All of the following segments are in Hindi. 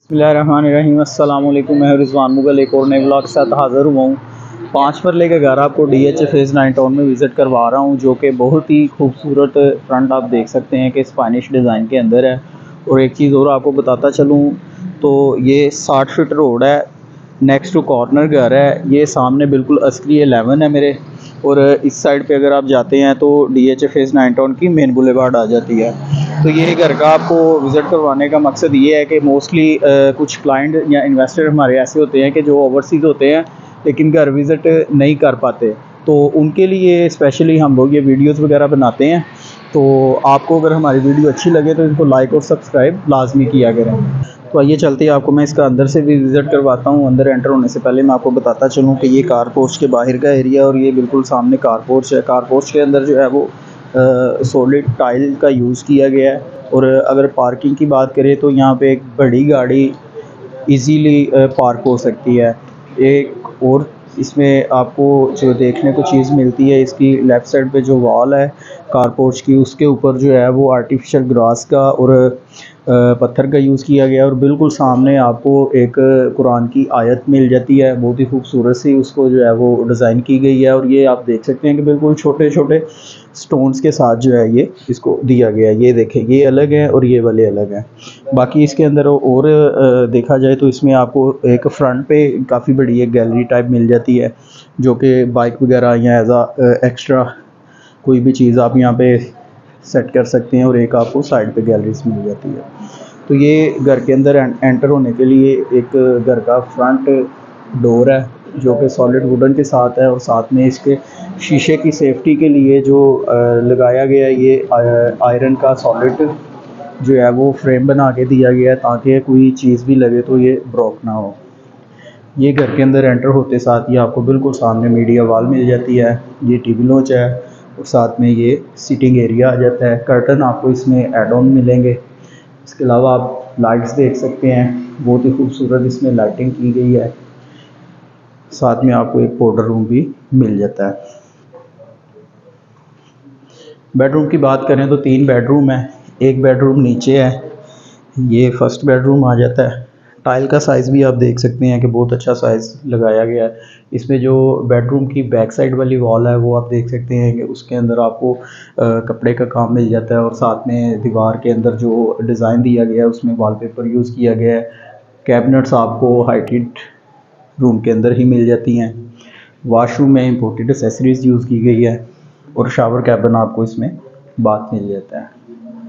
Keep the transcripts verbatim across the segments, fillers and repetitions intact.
बिस्मिल्लाहिर्रहमानिर्रहीम। अस्सलाम वालेकुम। मैं रिजवान मुगल एक और नए व्लॉग के साथ हाज़िर हुआ हूँ। पाँच मरले के घर आपको D H A phase nine town में विज़िट करवा रहा हूँ, जो कि बहुत ही खूबसूरत फ्रंट आप देख सकते हैं कि स्पेनिश डिज़ाइन के अंदर है। और एक चीज़ और आपको बताता चलूँ तो ये साठ फीट रोड है, नेक्स्ट टू कॉर्नर घर है। ये सामने बिल्कुल अस्करी एलेवन है मेरे, और इस साइड पे अगर आप जाते हैं तो D H A phase nine town की मेन बुलेवार्ड आ जाती है। तो ये घर का आपको विज़िट करवाने का मकसद ये है कि मोस्टली कुछ क्लाइंट या इन्वेस्टर हमारे ऐसे होते हैं कि जो ओवरसीज़ होते हैं लेकिन घर विज़िट नहीं कर पाते, तो उनके लिए स्पेशली हम लोग ये वीडियोस वगैरह बनाते हैं। तो आपको अगर हमारी वीडियो अच्छी लगे तो इसको लाइक और सब्सक्राइब लाजमी किया करें। तो आइए चलते ही आपको मैं इसका अंदर से भी विज़िट करवाता हूँ। अंदर एंटर होने से पहले मैं आपको बताता चलूँ कि ये कार पोर्च के बाहर का एरिया और ये बिल्कुल सामने कार पोर्च है। कार पोर्च के अंदर जो है वो सॉलिड टाइल का यूज़ किया गया है। और अगर पार्किंग की बात करें तो यहाँ पे एक बड़ी गाड़ी इजीली पार्क हो सकती है। एक और इसमें आपको जो देखने को चीज़ मिलती है, इसकी लेफ़्ट साइड पे जो वॉल है कार पोर्च की, उसके ऊपर जो है वो आर्टिफिशियल ग्रास का और पत्थर का यूज़ किया गया है। और बिल्कुल सामने आपको एक कुरान की आयत मिल जाती है, बहुत ही खूबसूरत सी उसको जो है वो डिज़ाइन की गई है। और ये आप देख सकते हैं कि बिल्कुल छोटे छोटे स्टोन्स के साथ जो है ये इसको दिया गया है। ये देखें, ये अलग है और ये वाले अलग हैं। बाकी इसके अंदर और देखा जाए तो इसमें आपको एक फ्रंट पे काफ़ी बड़ी एक गैलरी टाइप मिल जाती है, जो कि बाइक वगैरह या एज आ एक्स्ट्रा कोई भी चीज़ आप यहाँ पे सेट कर सकते हैं। और एक आपको साइड पे गैलरीज मिल जाती है। तो ये घर के अंदर एंटर होने के लिए एक घर का फ्रंट डोर है, जो कि सॉलिड वुडन के साथ है। और साथ में इसके शीशे की सेफ्टी के लिए जो लगाया गया है, ये आयरन का सॉलिड जो है वो फ्रेम बना के दिया गया है, ताकि कोई चीज़ भी लगे तो ये ब्रोक ना हो। ये घर के अंदर एंटर होते साथ ही आपको बिल्कुल सामने मीडिया वॉल मिल जाती है। ये टीवी लॉन्च है और साथ में ये सीटिंग एरिया आ जाता है। कर्टन आपको इसमें एड ऑन मिलेंगे। इसके अलावा आप लाइट्स देख सकते हैं, बहुत ही खूबसूरत इसमें लाइटिंग की गई है। साथ में आपको एक पाउडर रूम भी मिल जाता है। बेडरूम की बात करें तो तीन बेडरूम है, एक बेडरूम नीचे है, ये फर्स्ट बेडरूम आ जाता है। टाइल का साइज़ भी आप देख सकते हैं कि बहुत अच्छा साइज़ लगाया गया है। इसमें जो बेडरूम की बैक साइड वाली वॉल है वो आप देख सकते हैं कि उसके अंदर आपको आ, कपड़े का काम मिल जाता है। और साथ में दीवार के अंदर जो डिज़ाइन दिया गया है उसमें वॉलपेपर यूज़ किया गया है। कैबिनेट्स आपको हाइटेड रूम के अंदर ही मिल जाती हैं। वाशरूम में इम्पोर्टेड एसेसरीज़ यूज़ की गई है। और शावर कैबिन आपको इसमें बाथ मिल जाता है।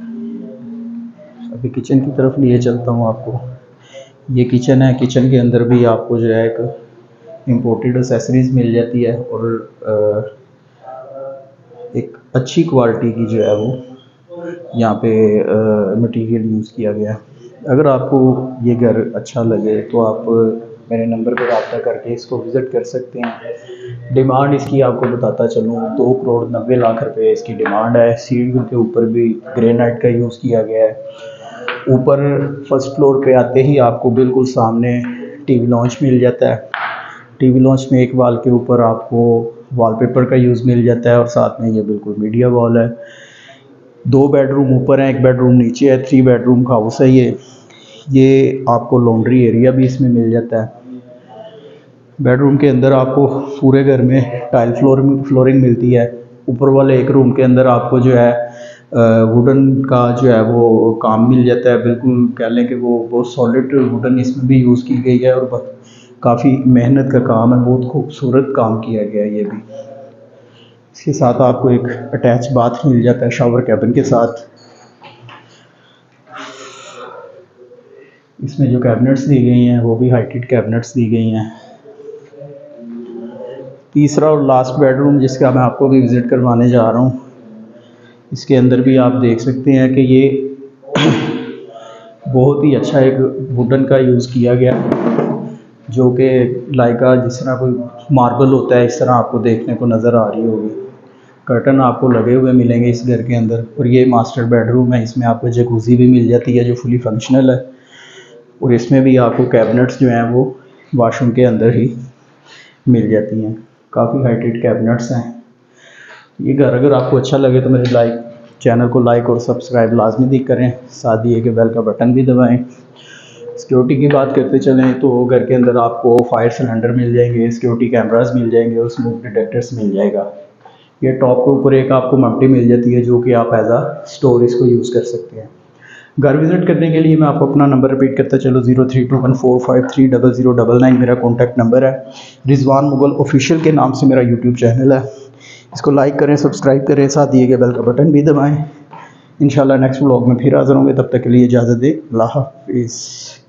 अभी किचन की तरफ लिए चलता हूँ आपको। ये किचन है, किचन के अंदर भी आपको जो है एक इम्पोर्टेड एसेसरीज़ मिल जाती है। और एक अच्छी क्वालिटी की जो है वो यहाँ पे मटेरियल यूज़ किया गया है। अगर आपको ये घर अच्छा लगे तो आप मेरे नंबर पर रब्ता करके इसको विज़िट कर सकते हैं। डिमांड इसकी आपको बताता चलूँ, दो करोड़ नब्बे लाख रुपए इसकी डिमांड है। सीढ़ियों के ऊपर भी ग्रेनाइट का यूज़ किया गया है। ऊपर फर्स्ट फ्लोर पे आते ही आपको बिल्कुल सामने टीवी लॉन्च मिल जाता है। टीवी लॉन्च में एक वॉल के ऊपर आपको वॉलपेपर का यूज़ मिल जाता है। और साथ में ये बिल्कुल मीडिया वॉल है। दो बेडरूम ऊपर है, एक बेडरूम नीचे है। थ्री बेडरूम का हाउस है ये। ये आपको लॉन्ड्री एरिया भी इसमें मिल जाता है। बेडरूम के अंदर आपको पूरे घर में टाइल फ्लोर फ्लोरिंग मिलती है। ऊपर वाले एक रूम के अंदर आपको जो है वुडन का जो है वो काम मिल जाता है। बिल्कुल कह लें कि वो बहुत सॉलिड वुडन इसमें भी यूज़ की गई है और काफ़ी मेहनत का काम है, बहुत खूबसूरत काम किया गया है ये भी। इसके साथ आपको एक अटैच बाथ मिल जाता है शावर कैबिन के साथ। इसमें जो कैबिनेट्स दी गई हैं वो भी हाइटेड कैबिनेट्स दी गई हैं। तीसरा और लास्ट बेडरूम जिसका मैं आपको भी विज़िट करवाने जा रहा हूँ, इसके अंदर भी आप देख सकते हैं कि ये बहुत ही अच्छा एक वुडन का यूज़ किया गया, जो कि लाइका जिस तरह कोई मार्बल होता है इस तरह आपको देखने को नज़र आ रही होगी। कर्टन आपको लगे हुए मिलेंगे इस घर के अंदर। और ये मास्टर बेडरूम है, इसमें आपको जकूज़ी भी मिल जाती है जो फुली फंक्शनल है। और इसमें भी आपको कैबिनेट्स जो हैं वो वाशरूम के अंदर ही मिल जाती हैं। काफ़ी हाइटेड कैबिनेट्स हैं। ये घर अगर आपको अच्छा लगे तो मेरे लाइक चैनल को लाइक और सब्सक्राइब लाजमी दी करें, साथ ही कि बेल का बटन भी दबाएं। सिक्योरिटी की बात करते चलें तो घर के अंदर आपको फायर सिलेंडर मिल जाएंगे, सिक्योरिटी कैमरास मिल जाएंगे और स्मोक डिटेक्टर्स मिल जाएगा। ये टॉप के ऊपर एक आपको मल्टी मिल जाती है जो कि आप एज आ स्टोर इसको यूज़ कर सकते हैं। घर विज़िट करने के लिए मैं आपको अपना नंबर रिपीट करता चलो, zero three two one four five three double zero double nine मेरा कॉन्टैक्ट नंबर है। रिजवान मुगल ऑफिशियल के नाम से मेरा यूट्यूब चैनल है, इसको लाइक करें, सब्सक्राइब करें, साथ दिए गए बेल का बटन भी दबाएं। इंशाल्लाह नेक्स्ट व्लॉग में फिर हाज़िर होंगे, तब तक के लिए इजाज़त दें। अल्लाह हाफ़िज़।